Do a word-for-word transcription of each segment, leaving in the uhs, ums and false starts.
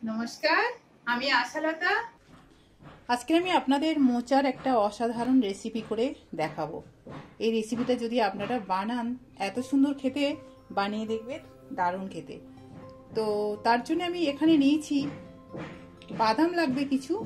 নমস্কার, আমি আশালতা। আজকে আমি আপনাদের মোচার একটা অসাধারণ রেসিপি করে দেখাবো। এই রেসিপিটা যদি আপনারা বানান, এত সুন্দর খেতে, বানিয়ে দেখবেন দারুণ খেতে। তো তার জন্য আমি এখানে নিয়েছি বাদাম, লাগবে কিছু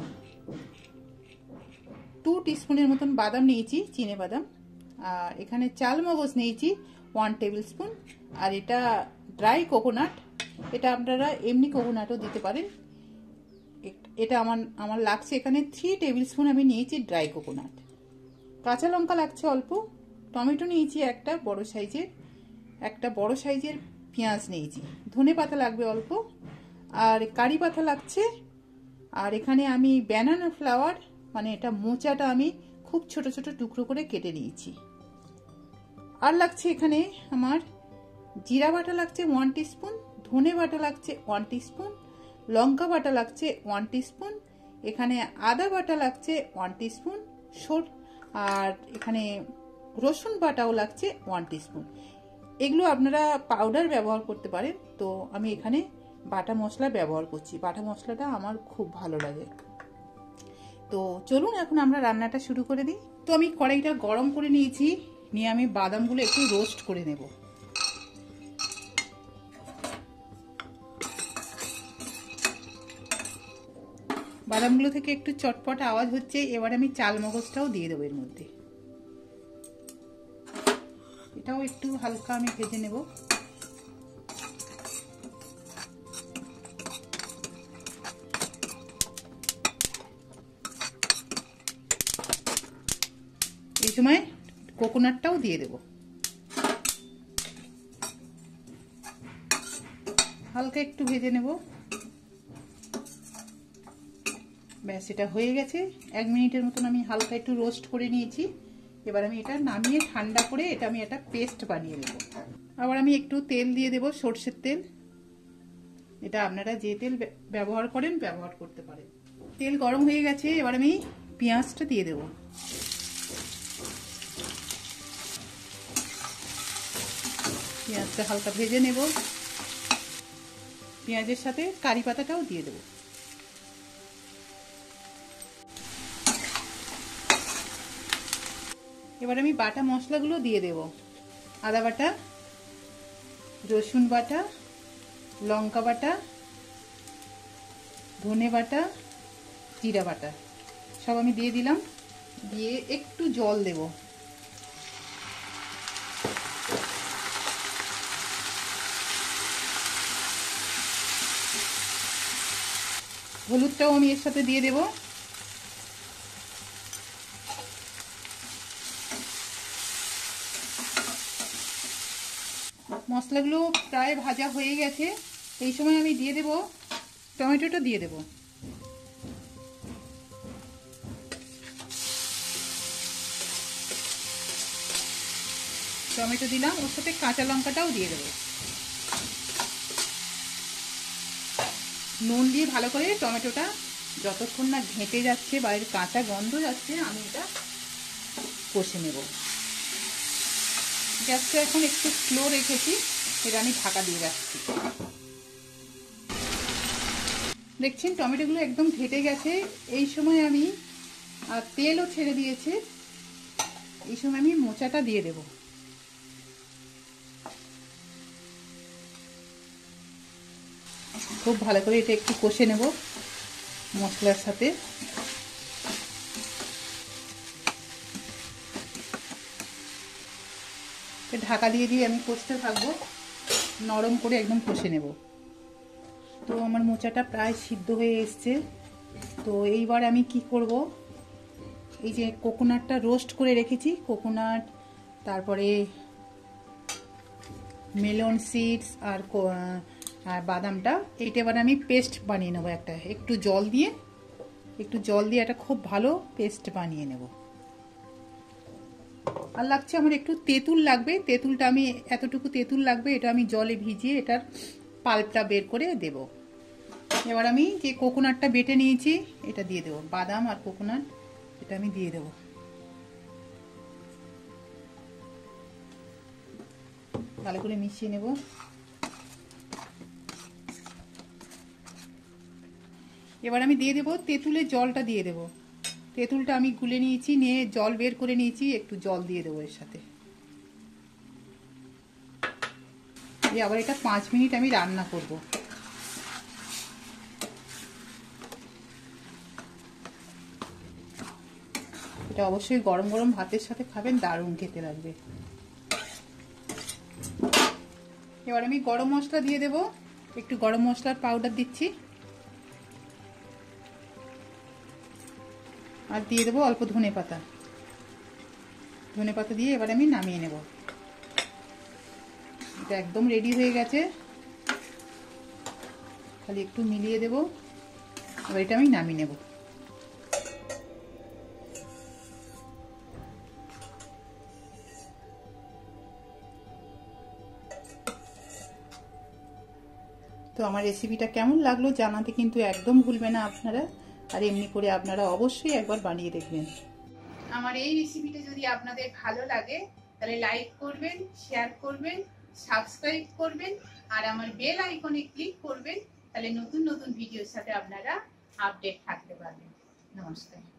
টু টিস্পুনের মতন বাদাম নিয়েছি, চিনে বাদাম। আর এখানে চাল মগজ নিয়েছি ওয়ান টেবিল স্পুন। আর এটা ড্রাই কোকোনাট, এটা আপনারা এমনি কোকোনাটও দিতে পারেন। এটা আমার আমার লাগছে এখানে থ্রি টেবিল স্পুন আমি নিয়েছি ড্রাই কোকোনাট। কাঁচা লঙ্কা লাগছে অল্প, টমেটো নিয়েছি একটা বড় সাইজের, একটা বড় সাইজের পেঁয়াজ নিয়েছি, ধনে পাতা লাগবে অল্প, আর কারি পাতা লাগছে। আর এখানে আমি ব্যানানা ফ্লাওয়ার, মানে এটা মোচাটা আমি খুব ছোট ছোট টুকরো করে কেটে নিয়েছি। আর লাগছে এখানে আমার জিরা বাটা লাগছে ওয়ান টিস্পুন, ধনে বাটা লাগছে ওয়ান টিস্পুন, লঙ্কা বাটা লাগছে ওয়ান টিস্পুন, এখানে আদা বাটা লাগছে ওয়ান টিস্পুন, সর আর এখানে রসুন বাটাও লাগছে ওয়ান টিস্পুন। এগুলো আপনারা পাউডার ব্যবহার করতে পারেন, তো আমি এখানে বাটা মশলা ব্যবহার করছি। বাটা মশলাটা আমার খুব ভালো লাগে। তো চলুন এখন আমরা রান্নাটা শুরু করে দিই। তো আমি কড়াইটা গরম করে নিয়েছি, নিয়ে আমি বাদামগুলো একটু রোস্ট করে নেব। বাদামগুলো থেকে একটু চটপট আওয়াজ হচ্ছে, এবার আমি চাল মগজটাও দিয়ে দেবো এর মধ্যে। এটাও একটু হালকা আমি ভেজে নেব। এই সময় কোকোনাটটাও দিয়ে দেব, হালকা একটু ভেজে নেব। ব্যাস, এটা হয়ে গেছে। এক মিনিটের মতন আমি হালকা একটু রোস্ট করে নিয়েছি। এবার আমি এটা নামিয়ে ঠান্ডা করে এটা আমি একটা পেস্ট বানিয়ে নেব। আবার আমি একটু তেল দিয়ে দেব, সর্ষের তেল। এটা আপনারা যে তেল ব্যবহার করেন ব্যবহার করতে পারেন। তেল গরম হয়ে গেছে, এবার আমি পেঁয়াজটা দিয়ে দেব। পেঁয়াজটা হালকা ভেজে নেব। পেঁয়াজের সাথে কারি পাতাটাও দিয়ে দেব। এবার আমি বাটা মশলাগুলো দিয়ে দেব। আদা বাটা, রসুন বাটা, লঙ্কা বাটা, ধনে বাটা, জিরা বাটা সব আমি দিয়ে দিলাম। দিয়ে একটু জল দেব। হলুদটাও আমি এর সাথে দিয়ে দেব। মশলাগুলো প্রায় ভাজা হয়ে গেছে। এই সময় আমি দিয়ে দেব টমেটোটা দিয়ে দেব। টমেটো দিলাম, ওর সাথে কাঁচা লঙ্কাটাও দিয়ে দেব। নুন দিয়ে ভালো করে টমেটোটা যতক্ষণ না ঘেঁটে যাচ্ছে, বাইরে কাঁচা গন্ধ যাচ্ছে, আমি এটা কষে নেব। গ্যাসটা এখন একটু স্লো রেখেছি, এটা আমি ঢাকা দিয়ে রাখছি। দেখছেন টমেটোগুলো একদম ঘেটে গেছে। এই সময় আমি আর তেলও ছেড়ে দিয়েছে, এই সময় আমি মোচাটা দিয়ে দেব। খুব ভালো করে এটা একটু কষে নেব মশলার সাথে। ঢাকা দিয়ে দিয়ে আমি কষতে থাকবো, নরম করে একদম কষে নেব। তো আমার মোচাটা প্রায় সিদ্ধ হয়ে এসছে। তো এইবার আমি কি করব, এই যে কোকোনাটটা রোস্ট করে রেখেছি, কোকোনাট, তারপরে মেলন সিডস আর আর বাদামটা, এইটা এবার আমি পেস্ট বানিয়ে নেবো। একটা একটু জল দিয়ে একটু জল দিয়ে একটা খুব ভালো পেস্ট বানিয়ে নেব। আর লাগছে আমার একটু তেঁতুল লাগবে। তেঁতুলটা আমি এতটুকু তেঁতুল লাগবে, এটা আমি জলে ভিজিয়ে এটার পাল্পটা বের করে দেব। এবার আমি যে কোকোনাটটা বেটে নিয়েছি এটা দিয়ে দেবো, বাদাম আর কোকোনাট এটা আমি দিয়ে দেবো। ভালো করে মিশিয়ে নেব। এবার আমি দিয়ে দেবো তেঁতুলের জলটা দিয়ে দেবো। তেঁতুলটা আমি গুলে নিয়েছি, নিয়ে জল বের করে নিয়েছি, একটু জল দিয়ে দেবো এর সাথে। দিয়ে আবার এটা পাঁচ মিনিট আমি রান্না করব। এটা অবশ্যই গরম গরম ভাতের সাথে খাবেন, দারুণ খেতে লাগবে। এবার আমি গরম মশলা দিয়ে দেবো, একটু গরম মশলার পাউডার দিচ্ছি, আর দিয়ে দেবো অল্প ধনে পাতা। ধনে পাতা দিয়ে এবার আমি নামিয়ে নেব। এটা একদম রেডি হয়ে গেছে, খালি একটু মিলিয়ে দেব। এবার এটা আমি নামিয়ে নেব। তো আমার রেসিপিটা কেমন লাগলো জানাতে কিন্তু একদম ভুলবে না আপনারা, আর এমনি করে আপনারা অবশ্যই একবার বানিয়ে দেখবেন। আমার এই রেসিপিটা যদি আপনাদের ভালো লাগে তাহলে লাইক করবেন, শেয়ার করবেন, সাবস্ক্রাইব করবেন, আর আমার বেল আইকনে ক্লিক করবেন। তাহলে নতুন নতুন ভিডিওর সাথে আপনারা আপডেট থাকতে পারবেন। নমস্কার।